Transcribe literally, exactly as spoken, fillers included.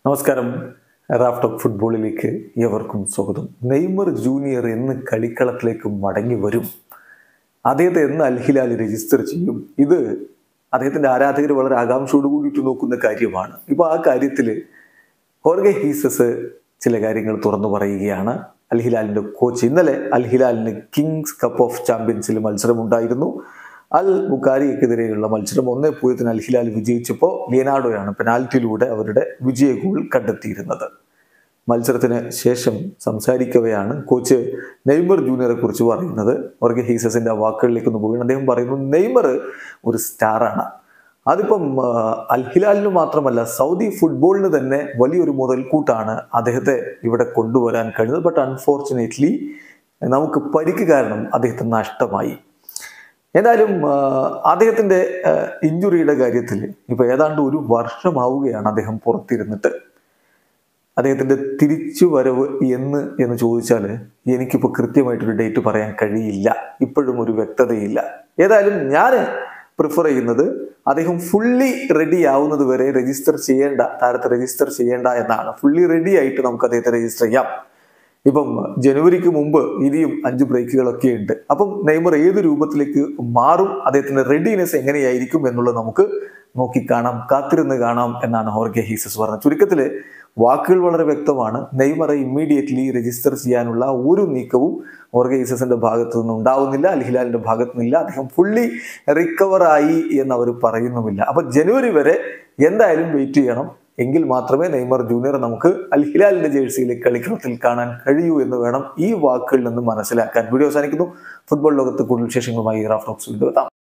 നമസ്കാരം. Raf talk ഫുട്ബോളിലേക്ക് ഏവർക്കും സ്വാഗതം. നെയ്മർ ജൂനിയർ എന്ന് കളിക്കളത്തിലേക്ക് മടങ്ങി വരും. അദ്ദേഹത്തെ എന്ന് അൽ ഹിലാൽ രജിസ്റ്റർ ചെയ്യും. ഇത് അദ്ദേഹത്തിന്റെ ആരാധകർ വളരെ ആകാംക്ഷയോട് കൂടിയിട്ട് നോക്കുന്ന കാര്യമാണ്. ഇപ്പോൾ ആ കാര്യത്തിൽ ഹോർഗെ ഹീസസ് ചില കാര്യങ്ങൾ തുറന്നു പറയുകയാണ്. അൽ ഹിലാലിന്റെ കോച്ച് ഇന്നലെ അൽ ഹിലാലിന് കിങ്സ് കപ്പ് ഓഫ് ചാമ്പ്യൻസിൽ മത്സരമുണ്ടായിരുന്നു. അൽ ബുഖാരിക്കെതിരെയുള്ള മത്സരം ഒന്നേ പൂജ്യത്തിന് അൽ ഹിലാൽ വിജയിച്ചപ്പോൾ ലിയനാർഡോയാണ് പെനാൽറ്റിയിലൂടെ അവരുടെ വിജയ ഗോൾ കണ്ടെത്തിയിരുന്നത്. മത്സരത്തിന് ശേഷം സംസാരിക്കവെയാണ് കോച്ച് നെയ്മർ ജൂനിയറെ കുറിച്ച് പറയുന്നത്. ഹോർഗെ ഹീസസിന്റെ വാക്കുകളിലേക്ക് ഒന്ന് പോവുകയാണ്. അദ്ദേഹം പറയുന്നു, നെയ്മർ ഒരു സ്റ്റാറാണ്. അതിപ്പം അൽ ഹിലാലിന് മാത്രമല്ല, സൗദി ഫുട്ബോളിന് തന്നെ വലിയൊരു മുതൽക്കൂട്ടാണ് അദ്ദേഹത്തെ ഇവിടെ കൊണ്ടുവരാൻ കഴിഞ്ഞത്. ബട്ട് അൺഫോർച്ചുനേറ്റ്ലി നമുക്ക് പരിക്ക് കാരണം അദ്ദേഹത്തെ നഷ്ടമായി. എന്തായാലും അദ്ദേഹത്തിന്റെ ഇഞ്ചുറിയുടെ കാര്യത്തിൽ ഇപ്പൊ ഏതാണ്ട് ഒരു വർഷമാവുകയാണ് അദ്ദേഹം പുറത്തിരുന്നിട്ട്. അദ്ദേഹത്തിന്റെ തിരിച്ചു വരവ് എന്ന് എന്ന് ചോദിച്ചാൽ എനിക്കിപ്പോൾ കൃത്യമായിട്ടൊരു ഡേറ്റ് പറയാൻ കഴിയില്ല. ഇപ്പോഴും ഒരു വ്യക്തതയില്ല. ഏതായാലും ഞാൻ പ്രിഫർ ചെയ്യുന്നത് അദ്ദേഹം ഫുള്ളി റെഡി ആവുന്നത് വരെ രജിസ്റ്റർ ചെയ്യേണ്ട, താരത്തെ രജിസ്റ്റർ ചെയ്യേണ്ട എന്നാണ്. ഫുള്ളി റെഡി ആയിട്ട് നമുക്ക് അദ്ദേഹത്തെ രജിസ്റ്റർ ചെയ്യാം. ഇപ്പം ജനുവരിക്ക് മുമ്പ് ഇനിയും അഞ്ച് ബ്രേക്കുകളൊക്കെ ഉണ്ട്. അപ്പം നെയ്മർ ഏത് രൂപത്തിലേക്ക് മാറും, അദ്ദേഹത്തിന്റെ റെഡിനെസ് എങ്ങനെയായിരിക്കും എന്നുള്ളത് നമുക്ക് നോക്കിക്കാണാം, കാത്തിരുന്ന് കാണാം എന്നാണ് ഹോർഗെ ഹീസസ് പറഞ്ഞത്. ചുരുക്കത്തില് വാക്കുകൾ വളരെ വ്യക്തമാണ്. നെയ്മറെ ഇമ്മീഡിയറ്റ്ലി രജിസ്റ്റർ ചെയ്യാനുള്ള ഒരു നീക്കവും ഹോർഗെ ഹീസസിന്റെ ഭാഗത്തു നിന്ന് ഉണ്ടാവുന്നില്ല, അൽ ഹിലാലിന്റെ ഭാഗത്തു നിന്നില്ല. അദ്ദേഹം ഫുള്ളി റിക്കവർ ആയി എന്ന് അവർ പറയുന്നുമില്ല. അപ്പൊ ജനുവരി വരെ എന്തായാലും വെയിറ്റ് ചെയ്യണം. എങ്കിൽ മാത്രമേ നെയ്മർ ജൂനിയർ നമുക്ക് അൽ ഹിലാലിന്റെ ജേഴ്സിയിലെ കളിക്കളത്തിൽ കാണാൻ കഴിയൂ എന്ന് വേണം ഈ വാക്കുകളിൽ നിന്ന് മനസ്സിലാക്കാൻ. വീഡിയോ അവസാനിക്കുന്നു. ഫുട്ബോൾ ലോകത്ത് കൂടുതൽ വിശേഷങ്ങളുമായി റാഫ് ടോക്സ് വീണ്ടും എത്താം.